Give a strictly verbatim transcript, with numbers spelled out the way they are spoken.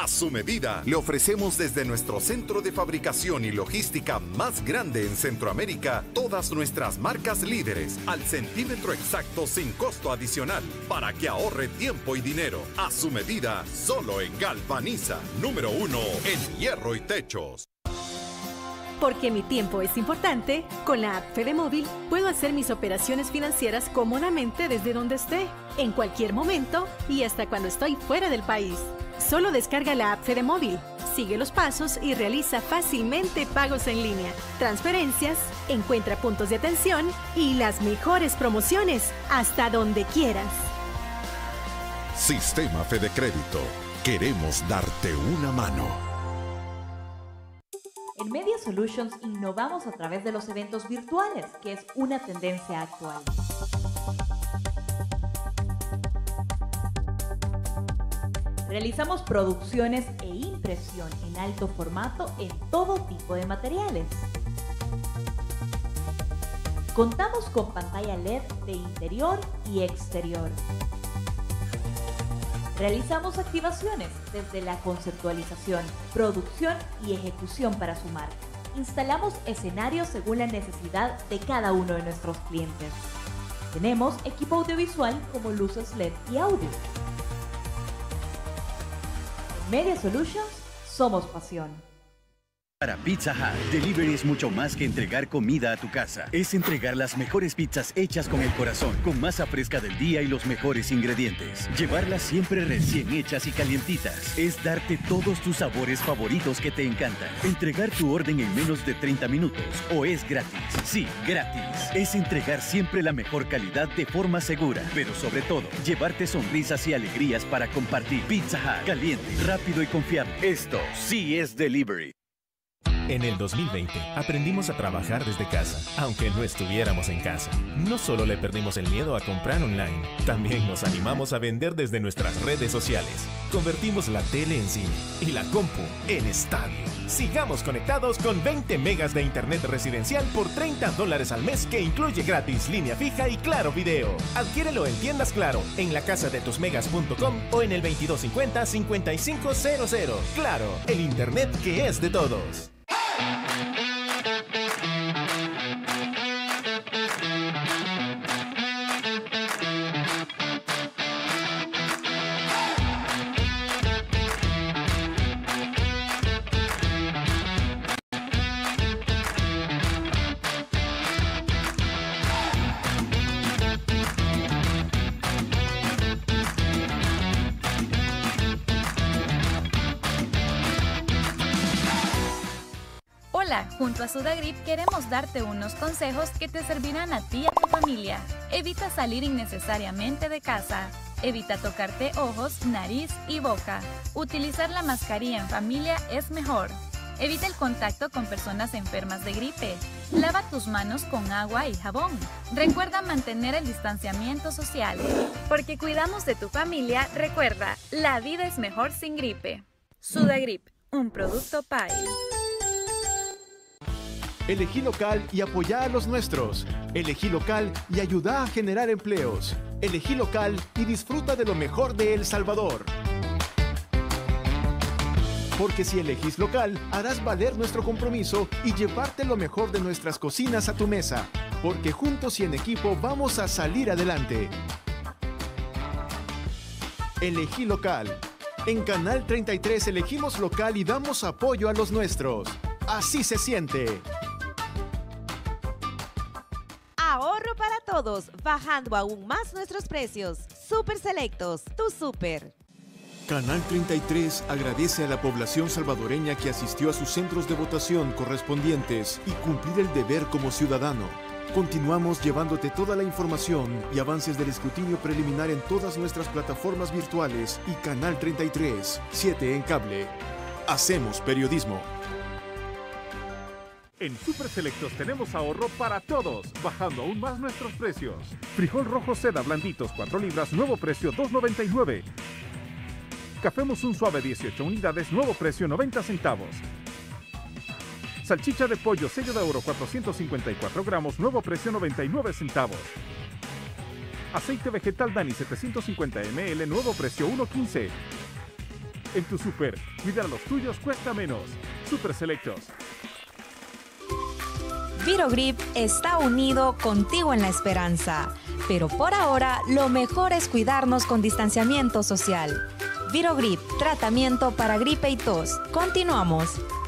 a su medida. Le ofrecemos desde nuestro centro de fabricación y logística más grande en Centroamérica todas nuestras marcas líderes al centímetro exacto sin costo adicional para que ahorre tiempo y dinero. A su medida, solo en Galvaniza, número uno en hierro y techos. Porque mi tiempo es importante, con la app FedeMóvil puedo hacer mis operaciones financieras cómodamente desde donde esté, en cualquier momento y hasta cuando estoy fuera del país. Solo descarga la app FedeMóvil, sigue los pasos y realiza fácilmente pagos en línea, transferencias, encuentra puntos de atención y las mejores promociones hasta donde quieras. Sistema Fede Crédito. Queremos darte una mano. En Media Solutions innovamos a través de los eventos virtuales, que es una tendencia actual. Realizamos producciones e impresión en alto formato en todo tipo de materiales. Contamos con pantalla L E D de interior y exterior. Realizamos activaciones desde la conceptualización, producción y ejecución para su marca. Instalamos escenarios según la necesidad de cada uno de nuestros clientes. Tenemos equipo audiovisual como luces L E D y audio. En Media Solutions somos pasión. Para Pizza Hut, delivery es mucho más que entregar comida a tu casa. Es entregar las mejores pizzas hechas con el corazón, con masa fresca del día y los mejores ingredientes. Llevarlas siempre recién hechas y calientitas. Es darte todos tus sabores favoritos que te encantan. Entregar tu orden en menos de treinta minutos. ¿O es gratis? Sí, gratis. Es entregar siempre la mejor calidad de forma segura. Pero sobre todo, llevarte sonrisas y alegrías para compartir. Pizza Hut, caliente, rápido y confiable. Esto sí es delivery. En el dos mil veinte aprendimos a trabajar desde casa, aunque no estuviéramos en casa. No solo le perdimos el miedo a comprar online, también nos animamos a vender desde nuestras redes sociales. Convertimos la tele en cine y la compu en estadio. Sigamos conectados con veinte megas de internet residencial por treinta dólares al mes que incluye gratis línea fija y Claro Video. Adquiérelo en tiendas Claro, en la casa de tus megas punto com o en el veintidós cincuenta, cincuenta y cinco cero cero. Claro, el internet que es de todos. Hola, junto a Sudagrip queremos darte unos consejos que te servirán a ti y a tu familia. Evita salir innecesariamente de casa. Evita tocarte ojos, nariz y boca. Utilizar la mascarilla en familia es mejor. Evita el contacto con personas enfermas de gripe. Lava tus manos con agua y jabón. Recuerda mantener el distanciamiento social. Porque cuidamos de tu familia, recuerda, la vida es mejor sin gripe. Sudagrip, un producto P A I. Elegí local y apoya a los nuestros. Elegí local y ayuda a generar empleos. Elegí local y disfruta de lo mejor de El Salvador. Porque si elegís local, harás valer nuestro compromiso y llevarte lo mejor de nuestras cocinas a tu mesa. Porque juntos y en equipo vamos a salir adelante. Elegí local. En Canal treinta y tres elegimos local y damos apoyo a los nuestros. Así se siente. Ahorro para todos, bajando aún más nuestros precios. Super Selectos, tu super. Canal treinta y tres agradece a la población salvadoreña que asistió a sus centros de votación correspondientes y cumplir el deber como ciudadano. Continuamos llevándote toda la información y avances del escrutinio preliminar en todas nuestras plataformas virtuales y Canal treinta y tres, siete en cable. Hacemos periodismo. En Super Selectos tenemos ahorro para todos, bajando aún más nuestros precios. Frijol rojo seda blanditos cuatro libras, nuevo precio dos noventa y nueve. Café Monzón suave dieciocho unidades, nuevo precio noventa centavos. Salchicha de pollo sello de oro cuatrocientos cincuenta y cuatro gramos, nuevo precio noventa y nueve centavos. Aceite vegetal Dani setecientos cincuenta mililitros, nuevo precio uno quince. En tu súper, cuidar a los tuyos cuesta menos. Super Selectos. Virogrip está unido contigo en la esperanza, pero por ahora lo mejor es cuidarnos con distanciamiento social. Virogrip, tratamiento para gripe y tos. Continuamos.